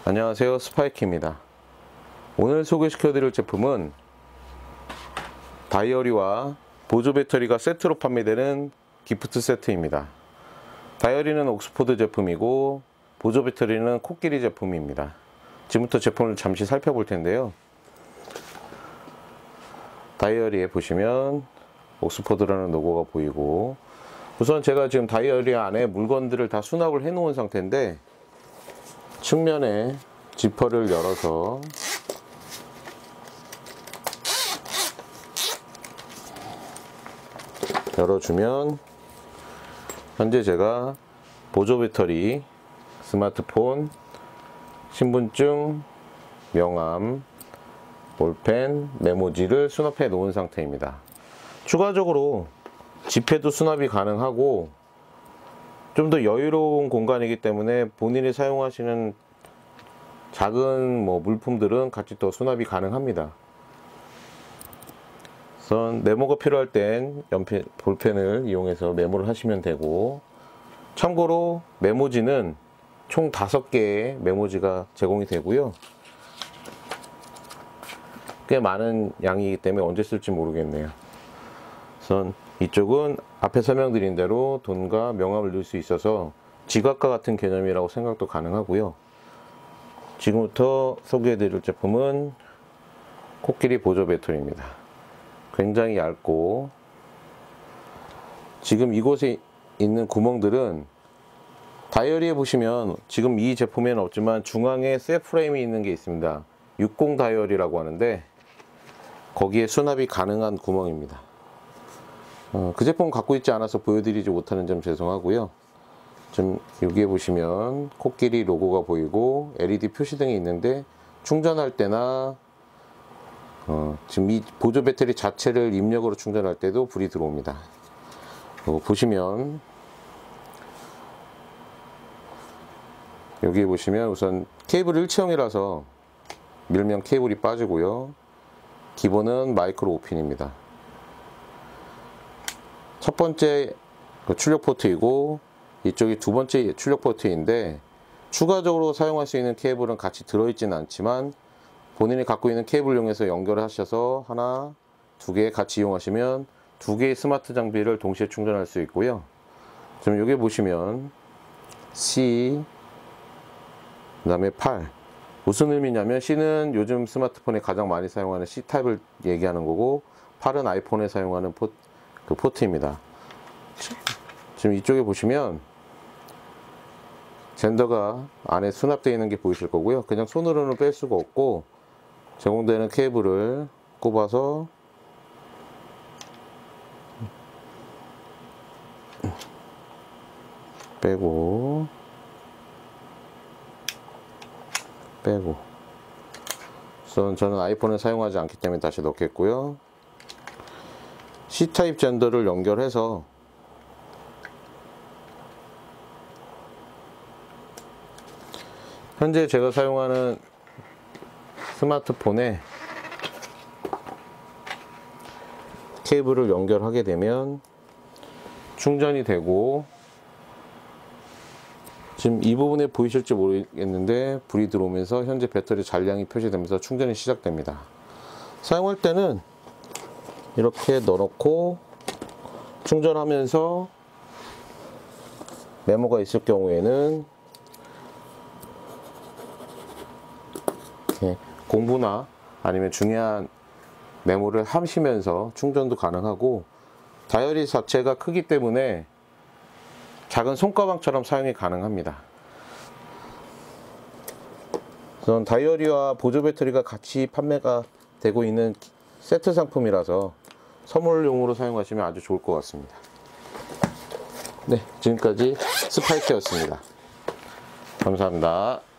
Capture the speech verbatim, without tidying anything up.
안녕하세요, 스파이키입니다. 오늘 소개시켜 드릴 제품은 다이어리와 보조 배터리가 세트로 판매되는 기프트 세트입니다. 다이어리는 옥스포드 제품이고 보조 배터리는 코끼리 제품입니다. 지금부터 제품을 잠시 살펴볼 텐데요. 다이어리에 보시면 옥스포드라는 로고가 보이고, 우선 제가 지금 다이어리 안에 물건들을 다 수납을 해 놓은 상태인데, 측면에 지퍼를 열어서 열어주면 현재 제가 보조 배터리, 스마트폰, 신분증, 명함, 볼펜, 메모지를 수납해 놓은 상태입니다. 추가적으로 지폐도 수납이 가능하고 좀 더 여유로운 공간이기 때문에 본인이 사용하시는 작은 뭐 물품들은 같이 또 수납이 가능합니다. 우선 메모가 필요할 땐 연필, 볼펜을 이용해서 메모를 하시면 되고, 참고로 메모지는 총 다섯 개의 메모지가 제공이 되고요. 꽤 많은 양이기 때문에 언제 쓸지 모르겠네요. 우선 이쪽은 앞에 설명드린 대로 돈과 명함을 넣을 수 있어서 지갑과 같은 개념이라고 생각도 가능하고요. 지금부터 소개해 드릴 제품은 코끼리 보조 배터리입니다. 굉장히 얇고, 지금 이곳에 있는 구멍들은 다이어리에 보시면 지금 이 제품에는 없지만 중앙에 셀 프레임이 있는 게 있습니다. 육십 다이어리라고 하는데 거기에 수납이 가능한 구멍입니다. 어, 그 제품 갖고 있지 않아서 보여드리지 못하는 점 죄송하고요. 지금 여기에 보시면 코끼리 로고가 보이고 엘이디 표시등이 있는데, 충전할 때나 어, 지금 이 보조 배터리 자체를 입력으로 충전할 때도 불이 들어옵니다. 어, 보시면 여기에 보시면 우선 케이블 일체형이라서 밀면 케이블이 빠지고요. 기본은 마이크로 오 핀입니다. 첫 번째 출력 포트이고 이쪽이 두 번째 출력 포트인데, 추가적으로 사용할 수 있는 케이블은 같이 들어있지는 않지만 본인이 갖고 있는 케이블을 이용해서 연결하셔서 하나, 두 개 같이 이용하시면 두 개의 스마트 장비를 동시에 충전할 수 있고요. 지금 여기 보시면 C, 그 다음에 팔. 무슨 의미냐면 C는 요즘 스마트폰에 가장 많이 사용하는 C 타입을 얘기하는 거고, 팔은 아이폰에 사용하는 포, 그 포트입니다. 지금 이쪽에 보시면 젠더가 안에 수납되어 있는 게 보이실 거고요. 그냥 손으로는 뺄 수가 없고 제공되는 케이블을 꼽아서 빼고 빼고 우선 저는 아이폰을 사용하지 않기 때문에 다시 넣겠고요. C 타입 젠더를 연결해서 현재 제가 사용하는 스마트폰에 케이블을 연결하게 되면 충전이 되고, 지금 이 부분에 보이실지 모르겠는데 불이 들어오면서 현재 배터리 잔량이 표시되면서 충전이 시작됩니다. 사용할 때는 이렇게 넣어놓고 충전하면서 메모가 있을 경우에는 이렇게 공부나 아니면 중요한 메모를 하시면서 충전도 가능하고, 다이어리 자체가 크기 때문에 작은 손가방처럼 사용이 가능합니다. 우선 다이어리와 보조 배터리가 같이 판매가 되고 있는 세트 상품이라서 선물용으로 사용하시면 아주 좋을 것 같습니다. 네, 지금까지 스파이크였습니다. 감사합니다.